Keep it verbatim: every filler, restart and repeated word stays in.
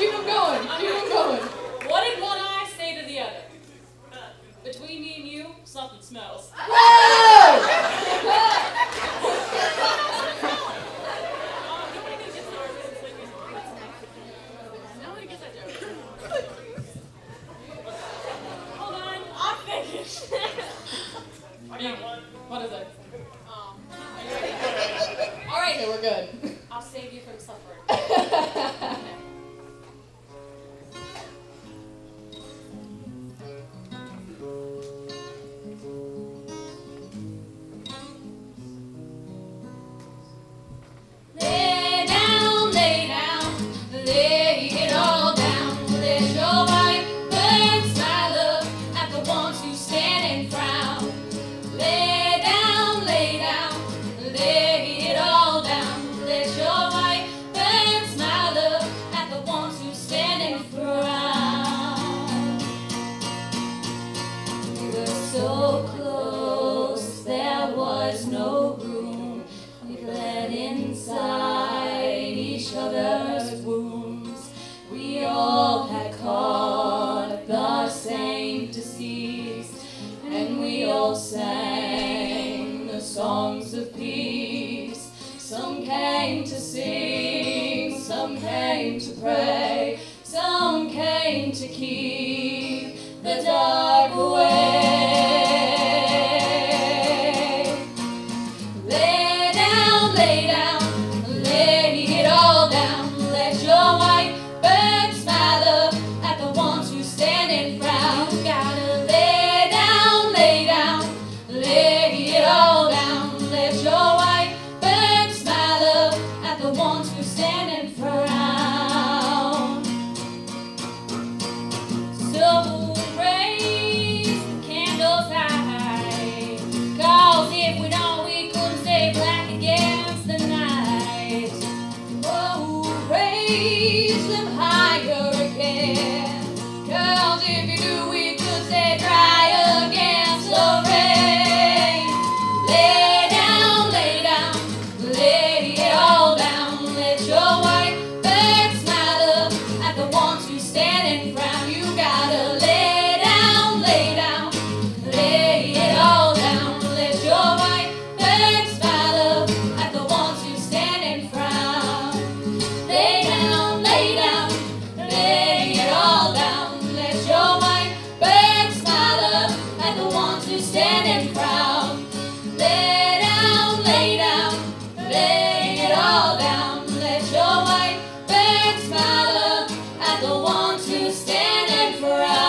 Keep them going. Keep them going. What did one eye say to the other? Between me and you, something smells. Hold on, I'm finished. I got one. What is it? Um, are you ready? All right. Okay, we're good. I'll save you from suffering. Lay down, lay down, lay it all down. Let your white bird smile up at the ones who stand and frown. Lay down, lay down, lay it all down. Let your white bird smile up at the ones who stand and frown. We were so close, there was no room. We bled inside each other's wounds. We all had caught the same disease, and we all sang the songs of peace. Some came to sing, some came to pray, some came to keep the dark away. Lay down, lay down, lay it all down. Let your white bird smile up at the ones who stand and frown. You gotta lay down, lay down, lay it all down. Let your white bird smile up at the ones who stand and frown. So raise the candles high, 'cause if we don't, we couldn't stay black against the night. Oh, raise them higher again, 'cause if you do, we could stay dry against the rain. Lay down, lay down, lay it all down. Let your white bird smile up at the ones who stand and frown. You gotta lay down, lay down, lay it all down. Let your white bird smile up at the ones who stand and frown. Lay down, lay down, lay it all down. Let your white bird smile up at the ones who stand and frown. Lay down, lay down, lay it all down. Let your white bird smile up at the ones who stand and frown.